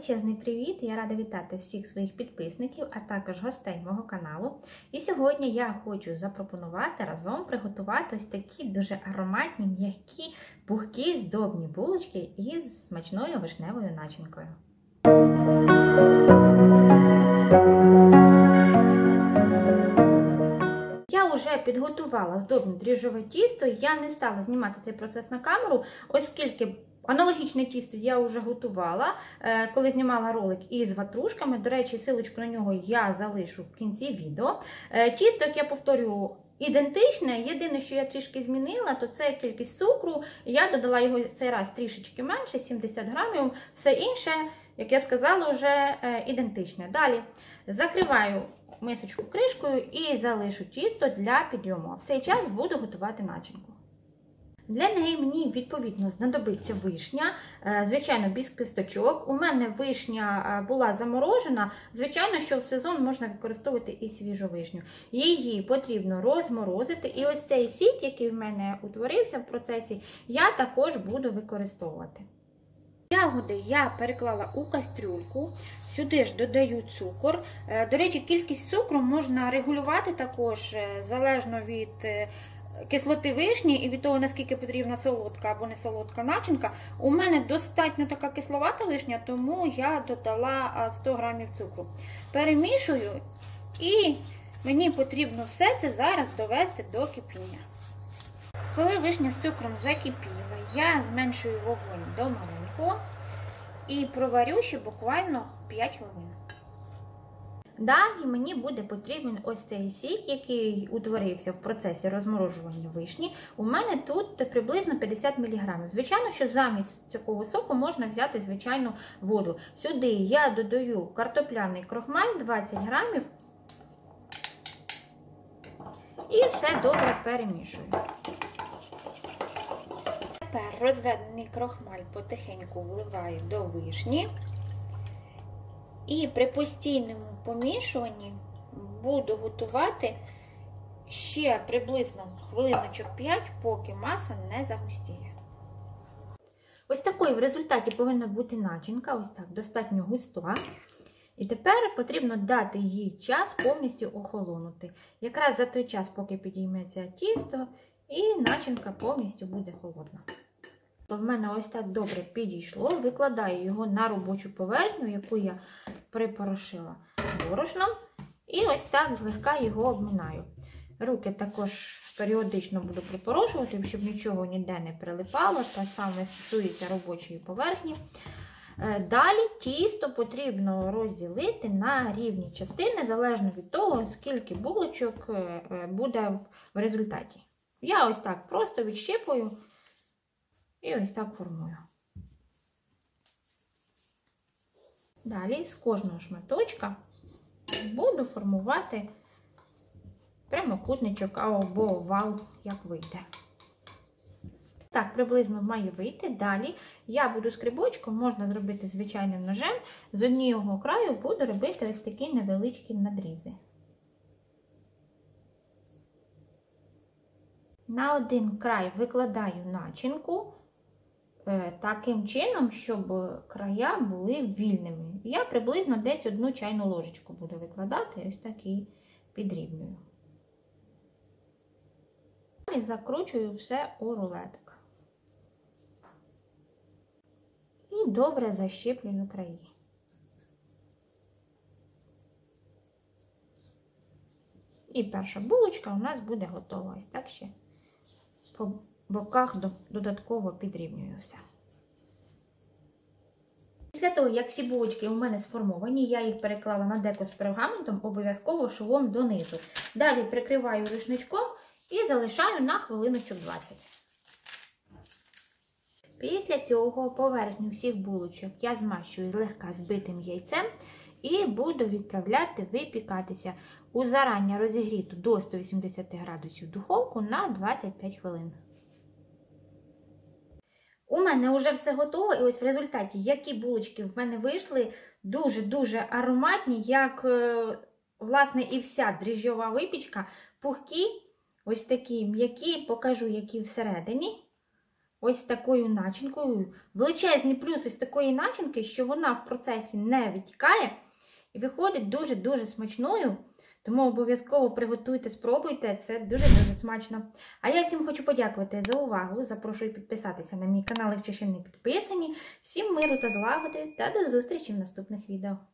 Величезний привіт! Я рада вітати всіх своїх підписників, а також гостей мого каналу. І сьогодні я хочу запропонувати разом приготувати ось такі дуже ароматні, м'які, пухкі, здобні булочки із смачною вишневою начинкою. Я вже підготувала здобне дріжджове тісто, я не стала знімати цей процес на камеру, оскільки аналогічне тісто я вже готувала, коли знімала ролик із ватрушками. До речі, ссылочку на нього я залишу в кінці відео. Тісто, як я повторюю, ідентичне. Єдине, що я трішки змінила, то це кількість цукру. Я додала його цей раз трішечки менше, 70 грамів. Все інше, як я сказала, вже ідентичне. Далі закриваю мисочку кришкою і залишу тісто для підйому. В цей час буду готувати начинку. Для неї мені, відповідно, знадобиться вишня, звичайно, без кісточок. У мене вишня була заморожена, звичайно, що в сезон можна використовувати і свіжу вишню. Її потрібно розморозити, і ось цей сік, який в мене утворився в процесі, я також буду використовувати. Ягоди я переклала у кастрюльку, сюди ж додаю цукор. До речі, кількість цукру можна регулювати також, залежно від кислоти вишні і від того, наскільки потрібна солодка або не солодка начинка. У мене достатньо така кисловата вишня, тому я додала 100 грамів цукру. Перемішую і мені потрібно все це зараз довести до кипіння. Коли вишня з цукром закипіла, я зменшую вогонь до маленького і проварю ще буквально 5 хвилин. Далі мені буде потрібен ось цей сік, який утворився в процесі розморожування вишні. У мене тут приблизно 50 мг. Звичайно, що замість цього соку можна взяти звичайну воду. Сюди я додаю картопляний крохмаль 20 грамів і все добре перемішую. Тепер розведений крохмаль потихеньку вливаю до вишні. І при постійному помішуванні буду готувати ще приблизно хвилиночок 5, поки маса не загустіє. Ось такою в результаті повинна бути начинка, ось так, достатньо густа. І тепер потрібно дати їй час повністю охолонути. Якраз за той час, поки підійметься тісто, і начинка повністю буде холодна. В мене ось так добре підійшло, викладаю його на робочу поверхню, яку я припорошила борошном, і ось так злегка його обминаю. Руки також періодично буду припорошувати, щоб нічого ніде не прилипало, те саме стосується робочої поверхні. Далі тісто потрібно розділити на рівні частини, залежно від того, скільки булочок буде в результаті. Я ось так просто відщипую і ось так формую. Далі з кожного шматочка буду формувати прямокутничок або овал, як вийде. Так, приблизно має вийти. Далі я буду скрибочком, можна зробити звичайним ножем, з одного краю буду робити ось такі невеличкі надрізи. На один край викладаю начинку, таким чином, щоб края були вільними. Я приблизно десь 1 чайну ложечку буду викладати, ось так і підрівнюю. І закручую все у рулетик. І добре защіплюю краї. І перша булочка у нас буде готова. Ось так ще по боках додатково підрівнюю все. Після того, як всі булочки у мене сформовані, я їх переклала на деко з пергаментом, обов'язково швом донизу. Далі прикриваю рушничком і залишаю на хвилиночок 20. Після цього поверхню всіх булочок я змащую злегка збитим яйцем і буду відправляти випікатися у зарані розігріту до 180 градусів духовку на 25 хвилин. У мене вже все готово, і ось в результаті, які булочки в мене вийшли, дуже-дуже ароматні, як, власне, і вся дріжджова випічка, пухкі, ось такі м'які, покажу, які всередині. ось такою начинкою. Величезний плюс ось такої начинки, що вона в процесі не витікає і виходить дуже-дуже смачною. Тому обов'язково приготуйте, спробуйте, це дуже-дуже смачно. А я всім хочу подякувати за увагу, запрошую підписатися на мій канал, якщо ще не підписані. Всім миру та злагоди та до зустрічі в наступних відео.